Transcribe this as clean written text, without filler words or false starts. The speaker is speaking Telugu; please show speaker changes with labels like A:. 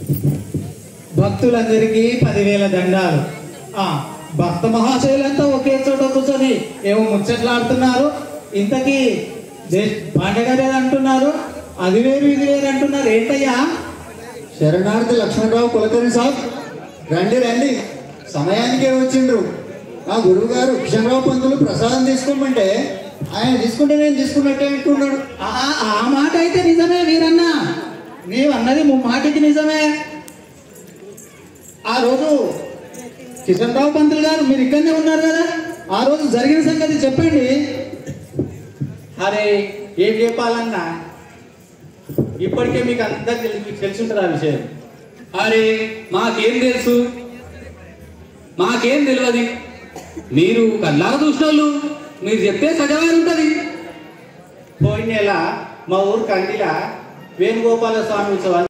A: భక్తులందరికీ 10,000 దండాలు. భక్త మహాశయులంతా ఒకే చోట కూర్చొని ఏమో ముచ్చట్లాడుతున్నారు. ఇంతకీ పాండగారు అంటున్నారు, అది వేరు ఇది వేరు అంటున్నారు, ఏంటయ్యా?
B: శరణార్థి లక్ష్మణరావు కులకర్ణి సాబ్, రండి రండి, సమయానికే వచ్చిండ్రు. మా గురువు గారు కిషన్రావు పంతులు ప్రసాదం తీసుకోమంటే ఆయన తీసుకుంటే నేను తీసుకున్నట్టే అంటున్నాడు.
A: ఆ మాట అయితే నిజమే వీరన్న, నీవన్నది మాటికి నిజమే. ఆ రోజు కిషన్రావు పంతులు గారు మీరు ఇక్కడనే ఉన్నారు కదా, ఆ రోజు జరిగిన సంగతి చెప్పండి.
C: అరే ఏం చెప్పాలన్నా, ఇప్పటికే మీకు అందరికి తెలిసి ఉంటుంది ఆ విషయం.
D: అరే మాకేం తెలుసు, మాకేం తెలియదు. మీరు కళ్ళారా చూసినోళ్ళు, మీరు చెప్తే సజావే ఉంటుంది.
C: పోయిన నెల మా ఊరు కండిలా వేణుగోపాల స్వామి ఉత్సవాలు